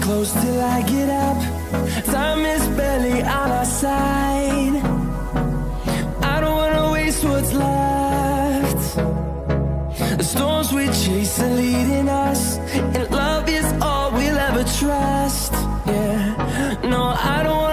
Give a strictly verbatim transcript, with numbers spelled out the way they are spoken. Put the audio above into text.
close till I get up. Time is barely on our side. I don't wanna waste what's left. The storms we chase are leading us, and love is all we'll ever trust. Yeah, no, I don't